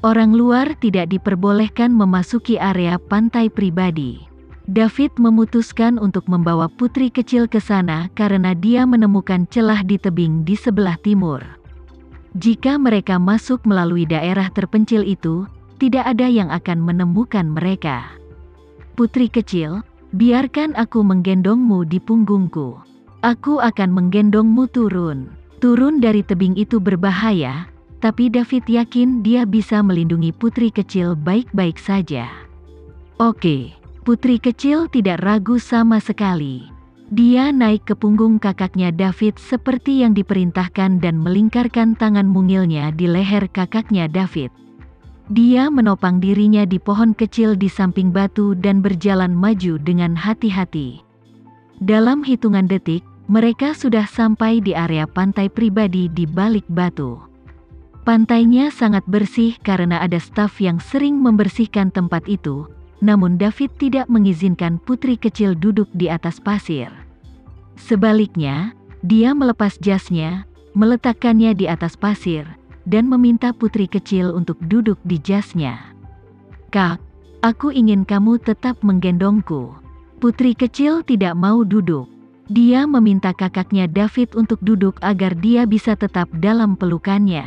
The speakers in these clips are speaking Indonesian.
Orang luar tidak diperbolehkan memasuki area pantai pribadi. David memutuskan untuk membawa putri kecil ke sana karena dia menemukan celah di tebing di sebelah timur. Jika mereka masuk melalui daerah terpencil itu, tidak ada yang akan menemukan mereka. Putri kecil, biarkan aku menggendongmu di punggungku. Aku akan menggendongmu turun. Turun dari tebing itu berbahaya, tapi David yakin dia bisa melindungi putri kecil baik-baik saja. Oke, putri kecil tidak ragu sama sekali. Dia naik ke punggung kakaknya David seperti yang diperintahkan dan melingkarkan tangan mungilnya di leher kakaknya David. Dia menopang dirinya di pohon kecil di samping batu dan berjalan maju dengan hati-hati. Dalam hitungan detik, mereka sudah sampai di area pantai pribadi di balik batu. Pantainya sangat bersih karena ada staf yang sering membersihkan tempat itu, namun David tidak mengizinkan putri kecil duduk di atas pasir. Sebaliknya, dia melepas jasnya, meletakkannya di atas pasir, dan meminta putri kecil untuk duduk di jasnya. Kak, aku ingin kamu tetap menggendongku. Putri kecil tidak mau duduk. Dia meminta kakaknya David untuk duduk agar dia bisa tetap dalam pelukannya.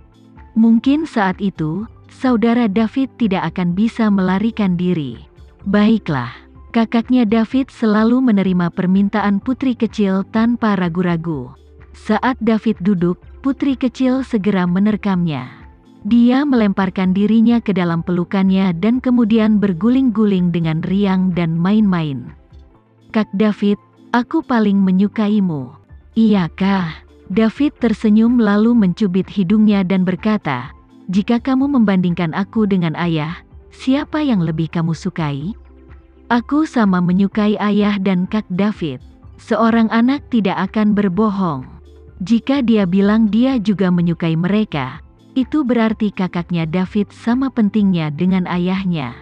Mungkin saat itu, saudara David tidak akan bisa melarikan diri. Baiklah, kakaknya David selalu menerima permintaan putri kecil tanpa ragu-ragu. Saat David duduk, putri kecil segera menerkamnya. Dia melemparkan dirinya ke dalam pelukannya dan kemudian berguling-guling dengan riang dan main-main. Kak David, aku paling menyukaimu. Iyakah? David tersenyum lalu mencubit hidungnya dan berkata, jika kamu membandingkan aku dengan ayah, siapa yang lebih kamu sukai? Aku sama menyukai ayah dan Kak David. Seorang anak tidak akan berbohong. Jika dia bilang dia juga menyukai mereka, itu berarti kakaknya David sama pentingnya dengan ayahnya.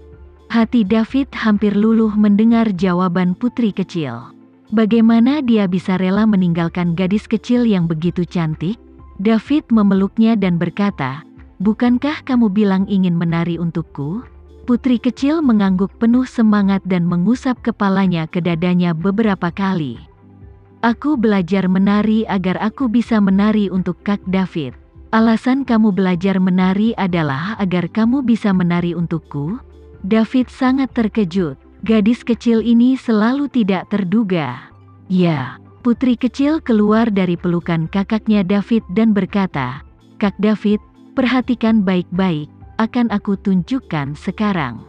Hati David hampir luluh mendengar jawaban putri kecil. Bagaimana dia bisa rela meninggalkan gadis kecil yang begitu cantik? David memeluknya dan berkata, bukankah kamu bilang ingin menari untukku? Putri kecil mengangguk penuh semangat dan mengusap kepalanya ke dadanya beberapa kali. Aku belajar menari agar aku bisa menari untuk Kak David. Alasan kamu belajar menari adalah agar kamu bisa menari untukku? David sangat terkejut. Gadis kecil ini selalu tidak terduga. Ya, putri kecil keluar dari pelukan kakaknya David dan berkata, Kak David, perhatikan baik-baik, akan aku tunjukkan sekarang.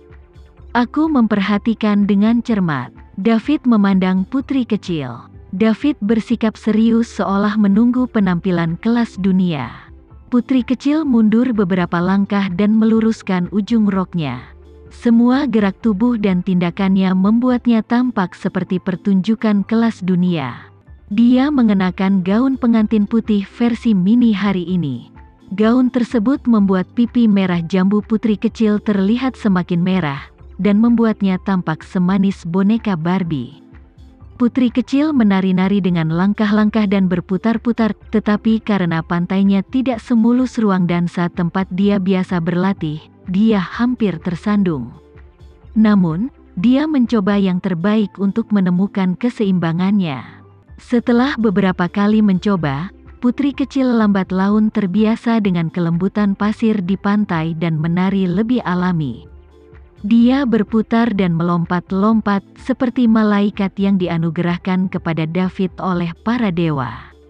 Aku memperhatikan dengan cermat. David memandang putri kecil. David bersikap serius seolah menunggu penampilan kelas dunia. Putri kecil mundur beberapa langkah dan meluruskan ujung roknya. Semua gerak tubuh dan tindakannya membuatnya tampak seperti pertunjukan kelas dunia. Dia mengenakan gaun pengantin putih versi mini hari ini. Gaun tersebut membuat pipi merah jambu putri kecil terlihat semakin merah, dan membuatnya tampak semanis boneka Barbie. Putri kecil menari-nari dengan langkah-langkah dan berputar-putar, tetapi karena pantainya tidak semulus ruang dansa tempat dia biasa berlatih, dia hampir tersandung. Namun, dia mencoba yang terbaik untuk menemukan keseimbangannya. Setelah beberapa kali mencoba, putri kecil lambat laun terbiasa dengan kelembutan pasir di pantai dan menari lebih alami. Dia berputar dan melompat-lompat seperti malaikat yang dianugerahkan kepada David oleh para dewa.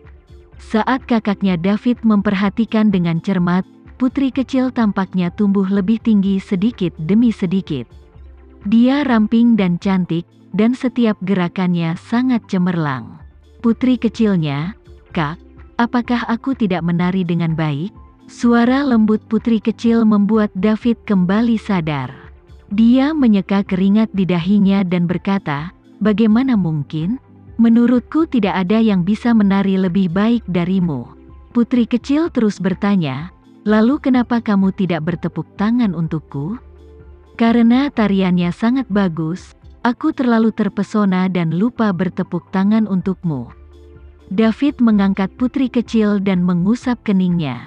Saat kakaknya David memperhatikan dengan cermat, putri kecil tampaknya tumbuh lebih tinggi sedikit demi sedikit. Dia ramping dan cantik, dan setiap gerakannya sangat cemerlang. Putri kecilnya, Kak, apakah aku tidak menari dengan baik? Suara lembut putri kecil membuat David kembali sadar. Dia menyeka keringat di dahinya dan berkata, bagaimana mungkin? Menurutku tidak ada yang bisa menari lebih baik darimu. Putri kecil terus bertanya, lalu kenapa kamu tidak bertepuk tangan untukku? Karena tariannya sangat bagus, aku terlalu terpesona dan lupa bertepuk tangan untukmu. David mengangkat putri kecil dan mengusap keningnya.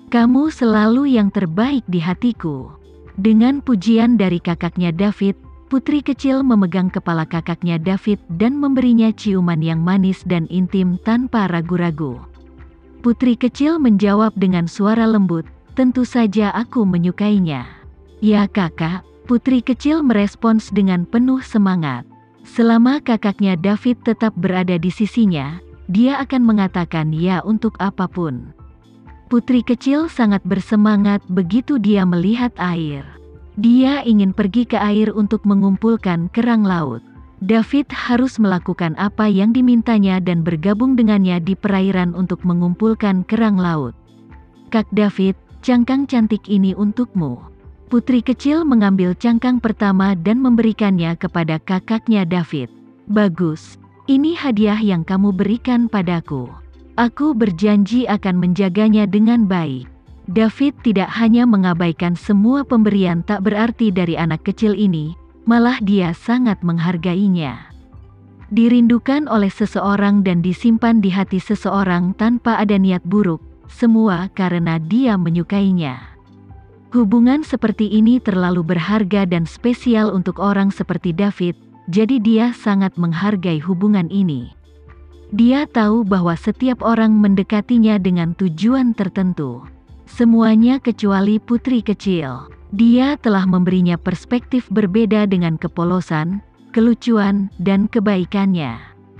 Kamu selalu yang terbaik di hatiku." Dengan pujian dari kakaknya David, putri kecil memegang kepala kakaknya David dan memberinya ciuman yang manis dan intim tanpa ragu-ragu. Putri kecil menjawab dengan suara lembut, "Tentu saja aku menyukainya." "Ya kakak," putri kecil merespons dengan penuh semangat. Selama kakaknya David tetap berada di sisinya, dia akan mengatakan ya untuk apapun. Putri kecil sangat bersemangat begitu dia melihat air. Dia ingin pergi ke air untuk mengumpulkan kerang laut. David harus melakukan apa yang dimintanya dan bergabung dengannya di perairan untuk mengumpulkan kerang laut. "Kak David, cangkang cantik ini untukmu." Putri kecil mengambil cangkang pertama dan memberikannya kepada kakaknya David. "Bagus, ini hadiah yang kamu berikan padaku. Aku berjanji akan menjaganya dengan baik." David tidak hanya mengabaikan semua pemberian tak berarti dari anak kecil ini, malah dia sangat menghargainya. Dirindukan oleh seseorang dan disimpan di hati seseorang tanpa ada niat buruk, semua karena dia menyukainya. Hubungan seperti ini terlalu berharga dan spesial untuk orang seperti David, jadi dia sangat menghargai hubungan ini. Dia tahu bahwa setiap orang mendekatinya dengan tujuan tertentu. Semuanya kecuali putri kecil. Dia telah memberinya perspektif berbeda dengan kepolosan, kelucuan, dan kebaikannya.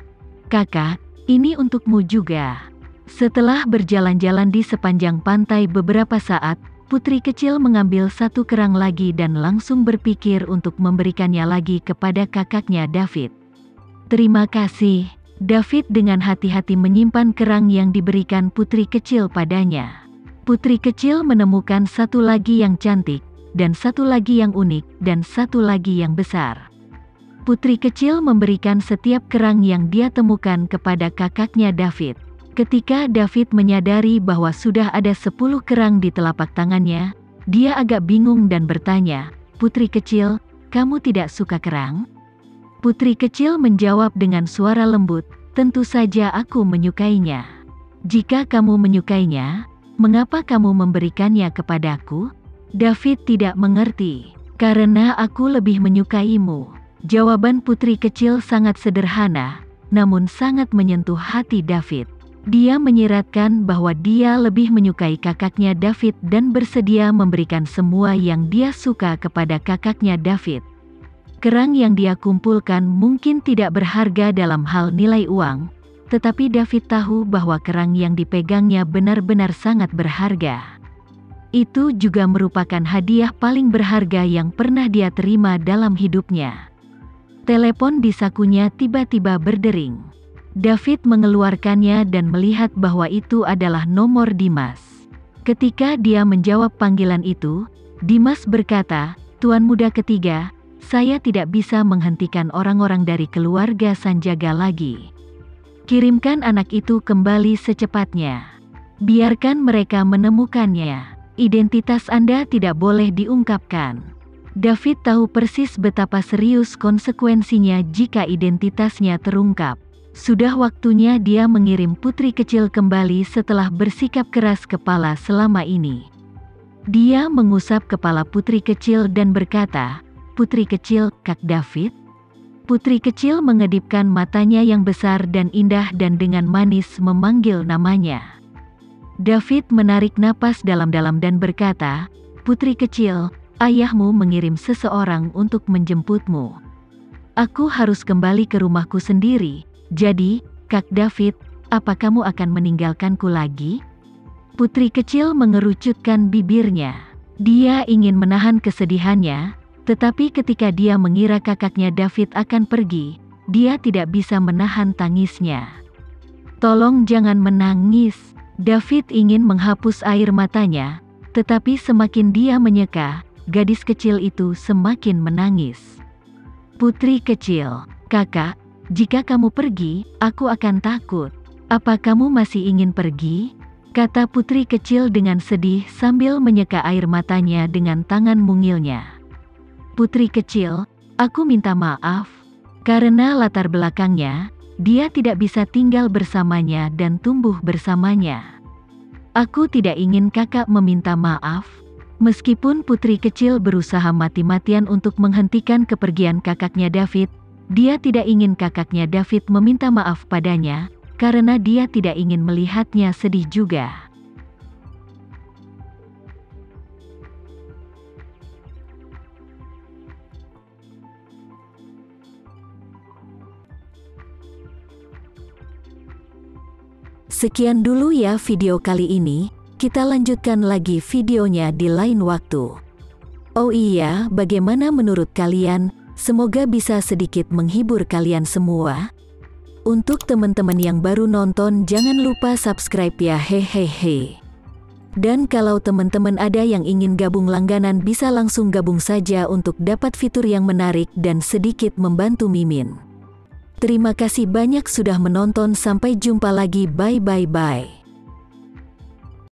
"Kakak, ini untukmu juga." Setelah berjalan-jalan di sepanjang pantai beberapa saat, putri kecil mengambil satu kerang lagi dan langsung berpikir untuk memberikannya lagi kepada kakaknya David. "Terima kasih." David dengan hati-hati menyimpan kerang yang diberikan putri kecil padanya. Putri kecil menemukan satu lagi yang cantik, dan satu lagi yang unik, dan satu lagi yang besar. Putri kecil memberikan setiap kerang yang dia temukan kepada kakaknya David. Ketika David menyadari bahwa sudah ada 10 kerang di telapak tangannya, dia agak bingung dan bertanya, "Putri kecil, kamu tidak suka kerang?" Putri kecil menjawab dengan suara lembut, "Tentu saja aku menyukainya." "Jika kamu menyukainya, mengapa kamu memberikannya kepadaku?" David tidak mengerti. "Karena aku lebih menyukaimu." Jawaban putri kecil sangat sederhana, namun sangat menyentuh hati David. Dia menyiratkan bahwa dia lebih menyukai kakaknya David dan bersedia memberikan semua yang dia suka kepada kakaknya David. Kerang yang dia kumpulkan mungkin tidak berharga dalam hal nilai uang, tetapi David tahu bahwa kerang yang dipegangnya benar-benar sangat berharga. Itu juga merupakan hadiah paling berharga yang pernah dia terima dalam hidupnya. Telepon di sakunya tiba-tiba berdering. David mengeluarkannya dan melihat bahwa itu adalah nomor Dimas. Ketika dia menjawab panggilan itu, Dimas berkata, "Tuan muda ketiga, saya tidak bisa menghentikan orang-orang dari keluarga Sanjaga lagi. Kirimkan anak itu kembali secepatnya. Biarkan mereka menemukannya. Identitas Anda tidak boleh diungkapkan." David tahu persis betapa serius konsekuensinya jika identitasnya terungkap. Sudah waktunya dia mengirim putri kecil kembali setelah bersikap keras kepala selama ini. Dia mengusap kepala putri kecil dan berkata, "Putri kecil, Kak David?" Putri kecil mengedipkan matanya yang besar dan indah dan dengan manis memanggil namanya. David menarik napas dalam-dalam dan berkata, "Putri kecil, ayahmu mengirim seseorang untuk menjemputmu. Aku harus kembali ke rumahku sendiri, jadi, Kak David, apa kamu akan meninggalkanku lagi?" Putri kecil mengerucutkan bibirnya. Dia ingin menahan kesedihannya, tetapi ketika dia mengira kakaknya David akan pergi, dia tidak bisa menahan tangisnya. "Tolong jangan menangis." David ingin menghapus air matanya, tetapi semakin dia menyeka, gadis kecil itu semakin menangis. "Putri kecil, kakak, jika kamu pergi, aku akan takut. Apa kamu masih ingin pergi?" kata putri kecil dengan sedih sambil menyeka air matanya dengan tangan mungilnya. "Putri kecil, aku minta maaf. Karena latar belakangnya, dia tidak bisa tinggal bersamanya dan tumbuh bersamanya. Aku tidak ingin kakak meminta maaf. Meskipun putri kecil berusaha mati-matian untuk menghentikan kepergian kakaknya David, dia tidak ingin kakaknya David meminta maaf padanya, karena dia tidak ingin melihatnya sedih juga. Sekian dulu ya video kali ini, kita lanjutkan lagi videonya di lain waktu. Oh iya, bagaimana menurut kalian? Semoga bisa sedikit menghibur kalian semua. Untuk teman-teman yang baru nonton, jangan lupa subscribe ya, hehehe. Dan kalau teman-teman ada yang ingin gabung langganan, bisa langsung gabung saja untuk dapat fitur yang menarik dan sedikit membantu Mimin. Terima kasih banyak sudah menonton, sampai jumpa lagi, bye.